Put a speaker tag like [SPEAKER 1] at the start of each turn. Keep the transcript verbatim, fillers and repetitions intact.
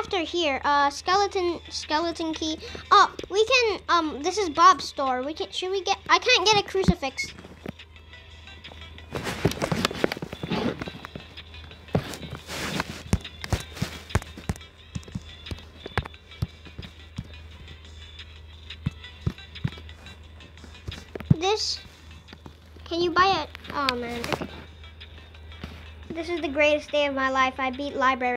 [SPEAKER 1] after here. Uh, skeleton, skeleton key. Oh, we can. Um, this is Bob's store. We can. Should we get? I can't get a crucifix. This. Can you buy it? Oh man. Okay. This is the greatest day of my life. I beat library.